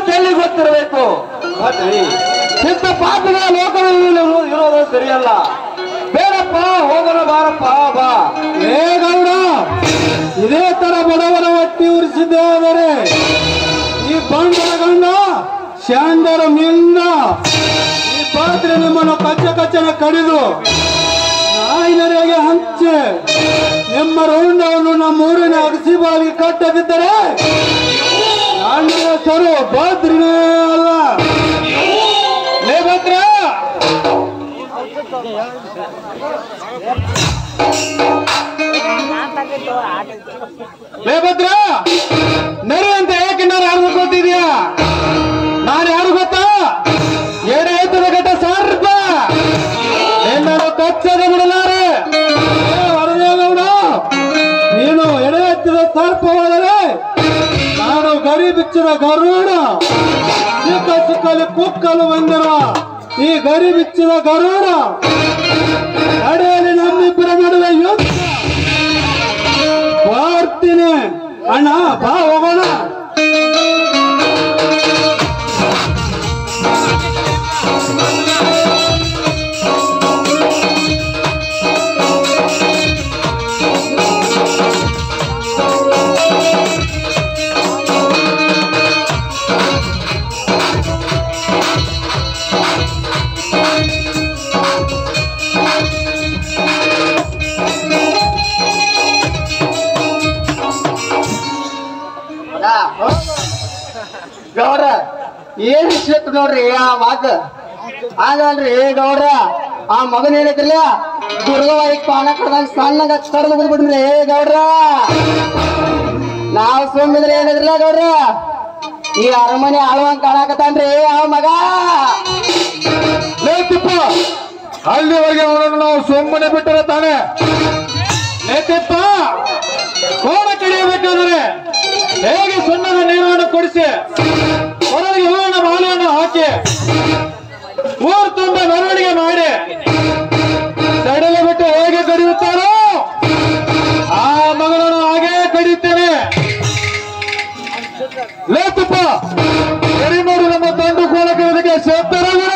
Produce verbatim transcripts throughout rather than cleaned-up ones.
ಚೆಲ್ಲಿ ಗೊತ್ತಿರಬೇಕು. ಇಂಥ ಪಾಪಗಳ ಲೋಕದಲ್ಲಿ ಇರೋದು ಸರಿಯಲ್ಲ. ಬೇಡಪ್ಪ, ಹೋಗೋಣ ಬಾರಪ್ಪ ಬಾ. ಏ ಗೌಡ, ಇದೇ ತರ ಬಡವರ ಹೊಟ್ಟಿ ಉರಿಸಿದ್ದೇ ಆದರೆ ಈ ಬಂಡರ ಗಂಡ ಶಾಂಡರ ಮಿಂದ ಈ ಪಾತ್ರೆ ನಿಮ್ಮನ್ನು ಕಚ್ಚ ಕಚ್ಚನ ಕಡಿದು ನಾಯಿನರಿಗೆ ಹಂಚೆ ನಿಮ್ಮ ರೌಂಡವನ್ನು ನಮ್ಮ ಊರಿನ ಅಗಸಿ ಬಾಲಿಗೆ ಕಟ್ಟದಿದ್ದರೆ ನನ್ನ ಹೆಸರು ಬಾದ್ರಿನೇ ಅಲ್ಲ. ಲೇ ಭದ್ರ, ಲೇ ಭದ್ರ, ನರಿ ಅಂತ ಯಾಕೆ ನಾನು ಯಾರು ಗೊತ್ತಿದ್ಯಾ? ನಾನು ಯಾರು ಗೊತ್ತಾ? ಎಡೆ ಎತ್ತದ ಘಟ ಸರ್ಪ, ನಿನ್ನನ್ನು ಕಚ್ಚದ ಬಿಡಲಾರೆ. ವರದೇಗೌಡ, ನೀನು ಎಡೆ ಎತ್ತಿದ ಸರ್ಪವಾದರೆ ನಾನು ಗರಿ ಬಿಚ್ಚಿದ ಗರುಡ. ಸಿಕ್ಕ ಸಿಕ್ಕಲ್ಲಿ ಕುಕ್ಕಲು ಬಂದಿರುವ ಈ ಗರಿ ಬಿಚ್ಚಿದ ಗರುಡ ನಡೆಯಲ್ಲಿ ನಮ್ಮಿಬ್ಬರ ನಡುವೆ ಯುದ್ಧ ಬರ್ತೀನಿ. ಅಣ್ಣ ಬಾ ಹೋಗೋಣ. ಗೌಡ್ರ ಏನ್ ಇಷ್ಟ ನೋಡ್ರಿ ಆ ಮಾತು. ಹಾಗಲ್ರಿ ಗೌಡ್ರ, ಆ ಮಗನ್ ಹೇಳಿದ್ರಲ್ಲ ದುರ್ಗವಾಗಿ ಪಾನ ಕಡ್ದಾಗ ಸಣ್ಣಗ ಕಡ್ದು ಬಿಡ್ಬಿಡ್ರಿ ಗೌಡ್ರ. ನಾವ್ ಸುಮ್ಮಿದ್ರೆ ಏನಿದ್ರಲ್ಲ ಗೌಡ್ರ, ಈ ಅರಮನೆ ಆಳುವಂಗ್ ಕಾಣಕತ್ತಾನ್ರಿ ಆ ಮಗ. ಲೇತಿಪ್ಪ, ಅಲ್ಲಿವರೆಗೆ ಅವನನ್ನು ನಾವು ಸುಮ್ಮನೆ ಬಿಟ್ಟರೆ ತಾನೆ. ಲೇತಿಪ್ಪ, ಕೋಣ ಕಡಿಯಬೇಕಾದರೆ ಹೇಗೆ ಸುಣ್ಣದ ನೀರನ್ನು ಕೊಡಿಸಿ ಹೊರಗೆ ಹೂವಿನ ಮಾಲೆಯನ್ನು ಹಾಕಿ ಊರು ತುಂಬ ಮೆರವಣಿಗೆ ಮಾಡಿ ಸಡಲ ಬಿಟ್ಟು ಹೇಗೆ ಕಡಿಯುತ್ತಾರೋ ಆ ಮಗಳನ್ನು ಹಾಗೇ ಕಡಿಯುತ್ತೇನೆ. ಲೇತಪ್ಪ, ಕಡಿ ನೋಡಿ ನಮ್ಮ ತಂಡು ಕೋಣ ಕಡಿಯೋದಕ್ಕೆ ಸೇರ್ತಾರ.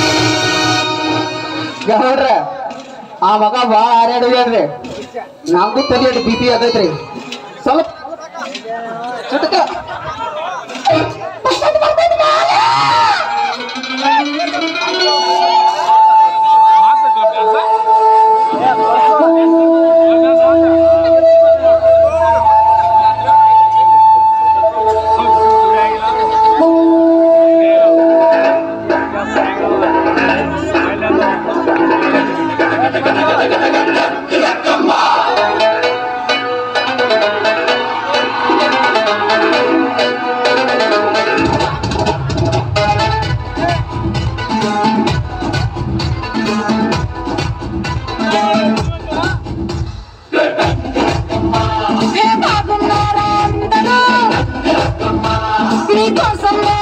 ಗೌಡ್ರ, ಆ ಮಗ ಬಾಳ ಹಾರಾಡಿದ್ರಿ. ನಮ್ದು ತಲೆ ಬಿ ಪಿ ಆಗೈತ್ರಿ. ಸ್ವಲ್ಪ ಚುಟಕ Because I'm